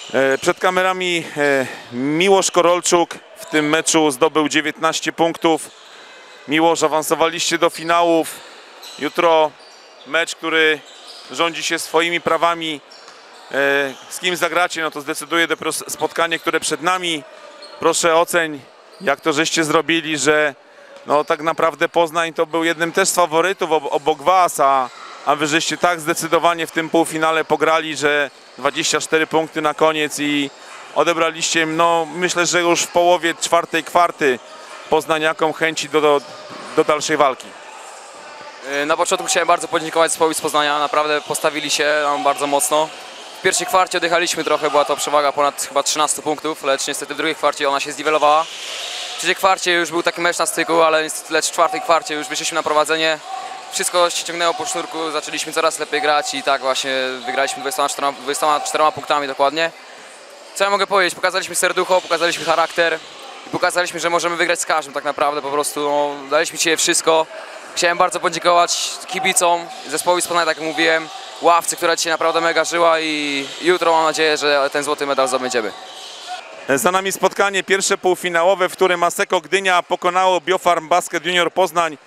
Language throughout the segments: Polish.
Przed kamerami Miłosz Korolczuk w tym meczu zdobył 19 punktów. Miłosz, awansowaliście do finałów. Jutro mecz, który rządzi się swoimi prawami. Z kim zagracie, no to zdecyduje dopiero spotkanie, które przed nami. Proszę oceń, jak to żeście zrobili, że no tak naprawdę Poznań to był jednym też z faworytów obok was, a wy żeście tak zdecydowanie w tym półfinale pograli, że 24 punkty na koniec i odebraliście, no myślę, że już w połowie czwartej kwarty poznaniakom chęci do dalszej walki. Na początku chciałem bardzo podziękować zespołowi z Poznania, naprawdę postawili się nam bardzo mocno. W pierwszej kwarcie odjechaliśmy trochę, była to przewaga ponad chyba 13 punktów, lecz niestety w drugiej kwarcie ona się zniwelowała. W trzeciej kwarcie już był taki mecz na styku, lecz w czwartej kwarcie już wyszliśmy na prowadzenie. Wszystko się ciągnęło po sznurku, zaczęliśmy coraz lepiej grać i tak właśnie wygraliśmy 24 punktami dokładnie. Co ja mogę powiedzieć? Pokazaliśmy serducho, pokazaliśmy charakter i pokazaliśmy, że możemy wygrać z każdym tak naprawdę, po prostu no, daliśmy dzisiaj wszystko. Chciałem bardzo podziękować kibicom, zespołowi z Poznania, tak jak mówiłem, ławce, która dzisiaj naprawdę mega żyła i jutro mam nadzieję, że ten złoty medal zdobędziemy. Za nami spotkanie pierwsze półfinałowe, w którym Asseco Gdynia pokonało Biofarm Basket Junior Poznań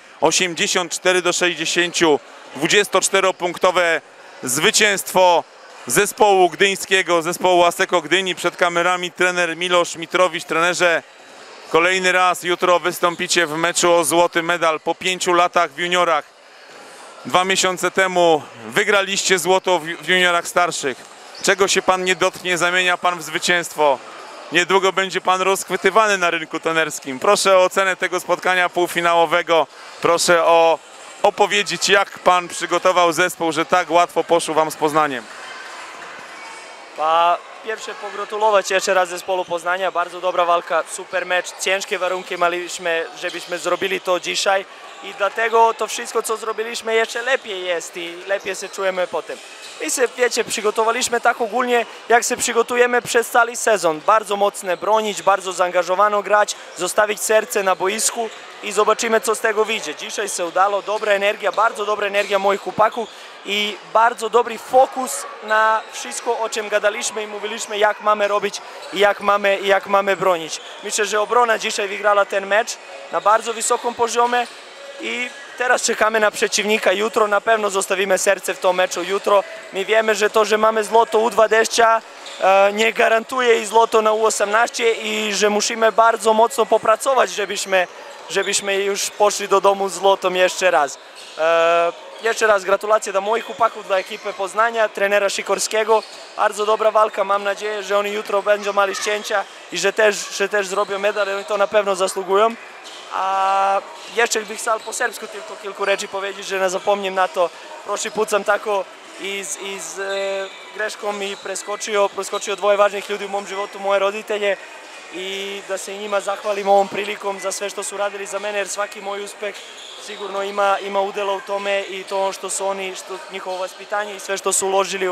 84-60. 24-punktowe zwycięstwo zespołu gdyńskiego, zespołu Asseco Gdyni. Przed kamerami trener Milosz Mitrowicz. Trenerze, kolejny raz jutro wystąpicie w meczu o złoty medal po 5 latach w juniorach. 2 miesiące temu wygraliście złoto w juniorach starszych. Czego się pan nie dotknie, zamienia pan w zwycięstwo. Niedługo będzie pan rozchwytywany na rynku tenerskim. Proszę o ocenę tego spotkania półfinałowego. Proszę opowiedzieć, jak pan przygotował zespół, że tak łatwo poszło wam z Poznaniem. Pierwsze pogratulować jeszcze raz zespołu Poznania, bardzo dobra walka, super mecz, ciężkie warunki mieliśmy, żebyśmy zrobili to dzisiaj i dlatego to wszystko, co zrobiliśmy, jeszcze lepiej jest i lepiej się czujemy potem. My się, wiecie, przygotowaliśmy tak ogólnie, jak się przygotujemy przez cały sezon, bardzo mocno bronić, bardzo zaangażowano grać, zostawić serce na boisku i zobaczymy, co z tego wyjdzie. Dzisiaj się udało, dobra energia, bardzo dobra energia moich chłopaków i bardzo dobry fokus na wszystko, o czym gadaliśmy i mówiliśmy, jak mamy robić i jak mamy bronić. Myślę, że obrona dzisiaj wygrała ten mecz na bardzo wysokim poziomie i teraz czekamy na przeciwnika. Jutro na pewno zostawimy serce w tym meczu. Jutro my wiemy, że to, że mamy złoto U20 nie gwarantuje i złoto na U18 i że musimy bardzo mocno popracować, żebyśmy już poszli do domu z złotem jeszcze raz. Jeszcze raz gratulacje dla moich chłopaków, dla ekipy Poznania, trenera Sikorskiego. Bardzo dobra walka, mam nadzieję, że oni jutro będą mieli ścięcia i że też zrobią medal, oni to na pewno zasługują. A jeszcze bym chciał po serbsku tylko kilku rzeczy powiedzieć, że nie zapomniem na to. Prošli put sam tako i z greškom i preskočio dvoje važnih ljudi u mom životu, moje roditelje i da se i njima zahvalim ovom prilikom za sve što su radili za mene, jer svaki moj uspeh sigurno ima udjela u tome i to što su oni, njihovo vaspitanje i sve što su uložili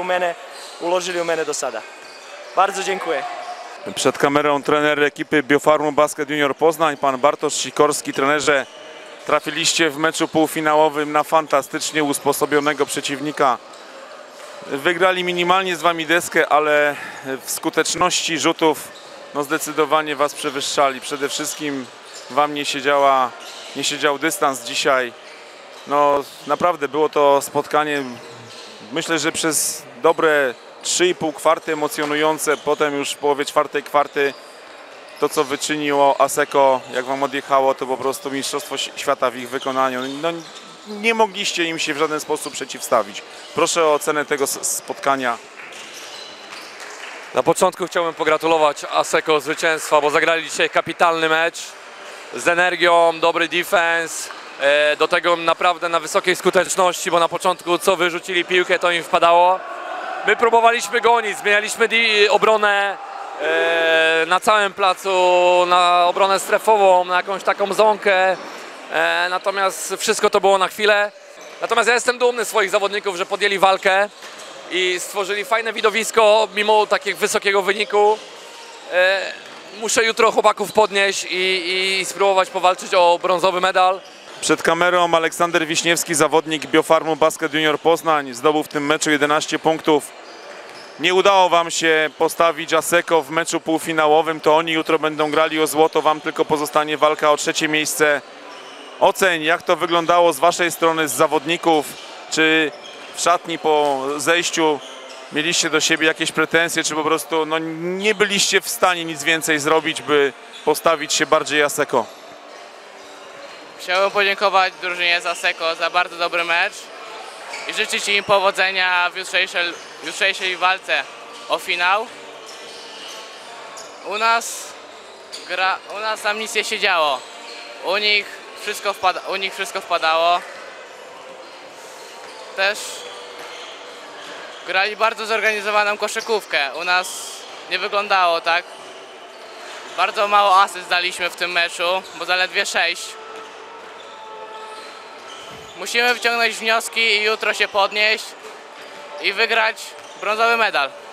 u mene do sada. Bardzo dziękuję. Przed kamerą trener ekipy Biofarmu Basket Junior Poznań, pan Bartosz Sikorski. Trenerze, trafiliście w meczu półfinałowym na fantastycznie usposobionego przeciwnika. Wygrali minimalnie z wami deskę, ale w skuteczności rzutów no zdecydowanie was przewyższali. Przede wszystkim wam nie siedział dystans dzisiaj. No naprawdę było to spotkanie, myślę, że przez dobre 3,5 kwarty emocjonujące. Potem już w połowie czwartej kwarty to, co wyczyniło Asseco, jak wam odjechało, to po prostu mistrzostwo świata w ich wykonaniu. No, nie mogliście im się w żaden sposób przeciwstawić. Proszę o ocenę tego spotkania. Na początku chciałbym pogratulować Asseco zwycięstwa, bo zagrali dzisiaj kapitalny mecz z energią, dobry defense, do tego naprawdę na wysokiej skuteczności, bo na początku co wyrzucili piłkę, to im wpadało. My próbowaliśmy gonić, zmienialiśmy obronę na całym placu, na obronę strefową, na jakąś taką zonkę, natomiast wszystko to było na chwilę. Natomiast ja jestem dumny z swoich zawodników, że podjęli walkę i stworzyli fajne widowisko mimo takiego wysokiego wyniku. Muszę jutro chłopaków podnieść i spróbować powalczyć o brązowy medal. Przed kamerą Aleksander Wiśniewski, zawodnik Biofarmu Basket Junior Poznań. Zdobył w tym meczu 11 punktów. nie udało Wam się postawić Asseco w meczu półfinałowym, to oni jutro będą grali o złoto, Wam tylko pozostanie walka o trzecie miejsce. Oceń, jak to wyglądało z Waszej strony, z zawodników, czy w szatni po zejściu mieliście do siebie jakieś pretensje, czy po prostu no, nie byliście w stanie nic więcej zrobić, by postawić się bardziej Asseco? Chciałbym podziękować drużynie z Asseco za bardzo dobry mecz i życzyć im powodzenia w jutrzejszej walce o finał. U nas tam nic nie się działo. U nich wszystko wpadało. Też grali bardzo zorganizowaną koszykówkę. U nas nie wyglądało tak. Bardzo mało asyst daliśmy w tym meczu, bo zaledwie 6. Musimy wyciągnąć wnioski i jutro się podnieść i wygrać brązowy medal.